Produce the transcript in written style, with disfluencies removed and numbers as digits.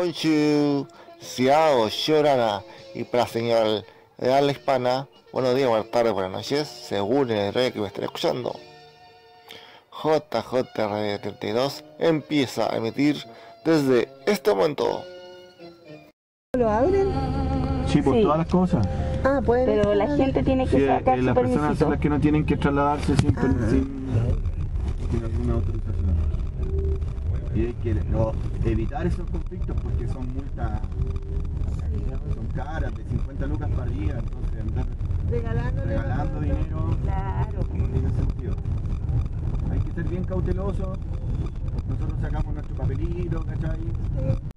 Conchu, Ciao, Llorana y para la señal de habla hispana, buenos días, buenas tardes, buenas noches, según el rey que me esté escuchando. JJ Radio 32 empieza a emitir desde este momento. ¿Lo abren? Sí, por Sí. todas las cosas. Ah, pueden. Pero la gente tiene que Sí, sacar su las personas permisito. son las que no tienen que trasladarse sin alguna autorización. Y hay que evitar esos conflictos porque son multas, son caras, de 50 lucas para arriba, entonces andar regalando dinero Claro. no tiene sentido. Hay que ser bien cautelosos. Nosotros sacamos nuestro papelito, ¿cachai?